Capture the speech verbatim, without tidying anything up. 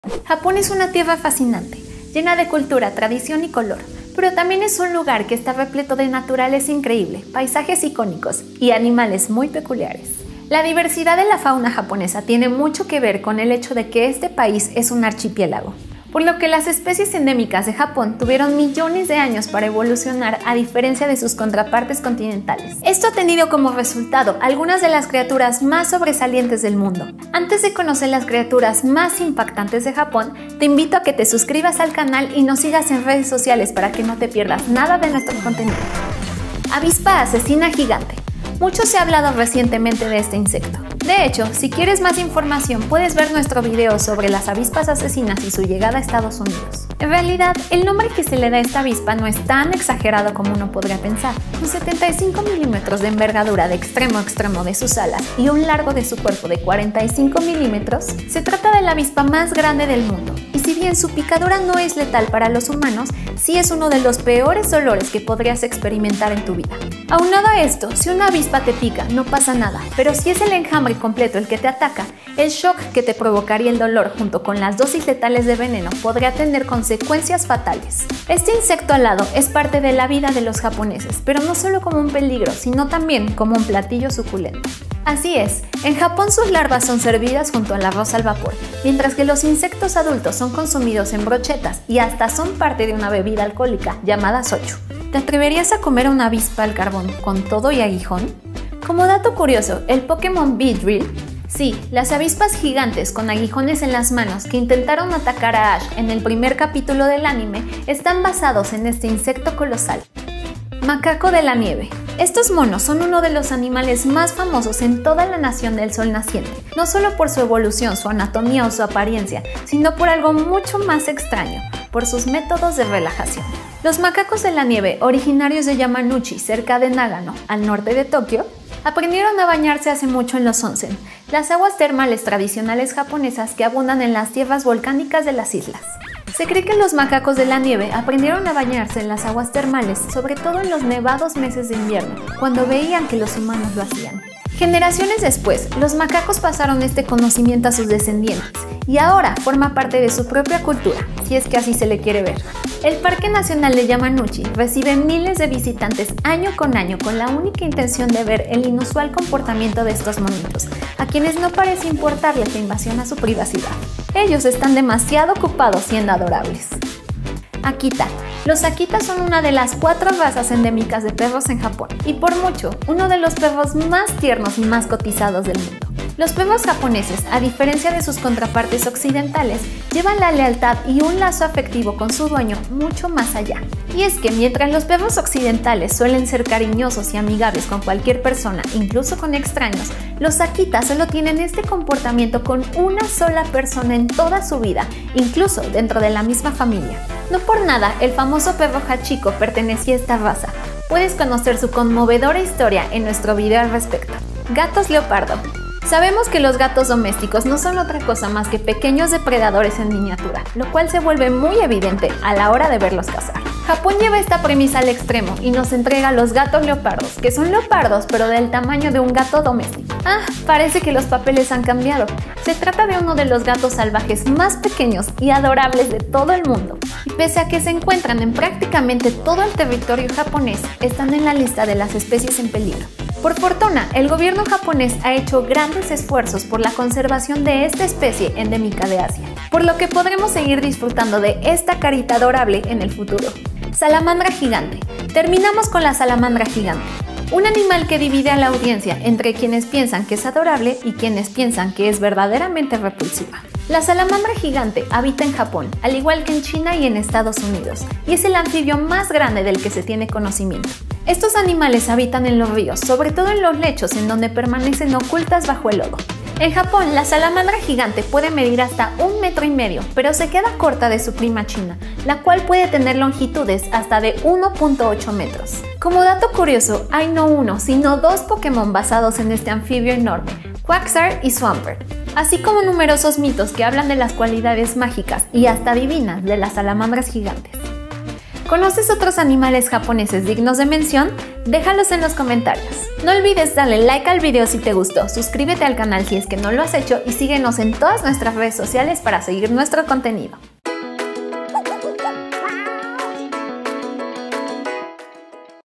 Japón es una tierra fascinante, llena de cultura, tradición y color, pero también es un lugar que está repleto de naturaleza increíble, paisajes icónicos y animales muy peculiares. La diversidad de la fauna japonesa tiene mucho que ver con el hecho de que este país es un archipiélago, por lo que las especies endémicas de Japón tuvieron millones de años para evolucionar a diferencia de sus contrapartes continentales. Esto ha tenido como resultado algunas de las criaturas más sobresalientes del mundo. Antes de conocer las criaturas más impactantes de Japón, te invito a que te suscribas al canal y nos sigas en redes sociales para que no te pierdas nada de nuestro contenido. Avispa asesina gigante. Mucho se ha hablado recientemente de este insecto. De hecho, si quieres más información, puedes ver nuestro video sobre las avispas asesinas y su llegada a Estados Unidos. En realidad, el nombre que se le da a esta avispa no es tan exagerado como uno podría pensar. Con setenta y cinco milímetros de envergadura de extremo a extremo de sus alas y un largo de su cuerpo de cuarenta y cinco milímetros, se trata de la avispa más grande del mundo. Y si bien su picadura no es letal para los humanos, sí es uno de los peores dolores que podrías experimentar en tu vida. Aunado a esto, si una avispa te pica, no pasa nada, pero si es el enjambre completo el que te ataca, el shock que te provocaría el dolor junto con las dosis letales de veneno podría tener consecuencias fatales. Este insecto alado es parte de la vida de los japoneses, pero no solo como un peligro, sino también como un platillo suculento. Así es, en Japón sus larvas son servidas junto al arroz al vapor, mientras que los insectos adultos son consumidos en brochetas y hasta son parte de una bebida alcohólica llamada sochu. ¿Te atreverías a comer una avispa al carbón con todo y aguijón? Como dato curioso, el Pokémon Beedrill, sí, las avispas gigantes con aguijones en las manos que intentaron atacar a Ash en el primer capítulo del anime, están basados en este insecto colosal. Macaco de la nieve. Estos monos son uno de los animales más famosos en toda la nación del sol naciente, no solo por su evolución, su anatomía o su apariencia, sino por algo mucho más extraño, por sus métodos de relajación. Los macacos de la nieve, originarios de Yamanouchi, cerca de Nagano, al norte de Tokio, aprendieron a bañarse hace mucho en los onsen, las aguas termales tradicionales japonesas que abundan en las tierras volcánicas de las islas. Se cree que los macacos de la nieve aprendieron a bañarse en las aguas termales, sobre todo en los nevados meses de invierno, cuando veían que los humanos lo hacían. Generaciones después, los macacos pasaron este conocimiento a sus descendientes y ahora forma parte de su propia cultura, si es que así se le quiere ver. El Parque Nacional de Yamanouchi recibe miles de visitantes año con año con la única intención de ver el inusual comportamiento de estos monitos, a quienes no parece importarles la invasión a su privacidad. Ellos están demasiado ocupados siendo adorables. Akita. Los Akita son una de las cuatro razas endémicas de perros en Japón y por mucho, uno de los perros más tiernos y más cotizados del mundo. Los perros japoneses, a diferencia de sus contrapartes occidentales, llevan la lealtad y un lazo afectivo con su dueño mucho más allá. Y es que mientras los perros occidentales suelen ser cariñosos y amigables con cualquier persona, incluso con extraños, los Akita solo tienen este comportamiento con una sola persona en toda su vida, incluso dentro de la misma familia. No por nada, el famoso perro Hachiko pertenecía a esta raza. Puedes conocer su conmovedora historia en nuestro video al respecto. Gatos leopardo. Sabemos que los gatos domésticos no son otra cosa más que pequeños depredadores en miniatura, lo cual se vuelve muy evidente a la hora de verlos cazar. Japón lleva esta premisa al extremo y nos entrega los gatos leopardos, que son leopardos pero del tamaño de un gato doméstico. Ah, parece que los papeles han cambiado. Se trata de uno de los gatos salvajes más pequeños y adorables de todo el mundo. Y pese a que se encuentran en prácticamente todo el territorio japonés, están en la lista de las especies en peligro. Por fortuna, el gobierno japonés ha hecho grandes esfuerzos por la conservación de esta especie endémica de Asia, por lo que podremos seguir disfrutando de esta carita adorable en el futuro. Salamandra gigante. Terminamos con la salamandra gigante, un animal que divide a la audiencia entre quienes piensan que es adorable y quienes piensan que es verdaderamente repulsiva. La salamandra gigante habita en Japón, al igual que en China y en Estados Unidos, y es el anfibio más grande del que se tiene conocimiento. Estos animales habitan en los ríos, sobre todo en los lechos en donde permanecen ocultas bajo el lodo. En Japón, la salamandra gigante puede medir hasta un metro y medio, pero se queda corta de su prima china, la cual puede tener longitudes hasta de uno punto ocho metros. Como dato curioso, hay no uno, sino dos Pokémon basados en este anfibio enorme, Quagsire y Swampert, así como numerosos mitos que hablan de las cualidades mágicas y hasta divinas de las salamandras gigantes. ¿Conoces otros animales japoneses dignos de mención? Déjalos en los comentarios. No olvides darle like al video si te gustó, suscríbete al canal si es que no lo has hecho y síguenos en todas nuestras redes sociales para seguir nuestro contenido.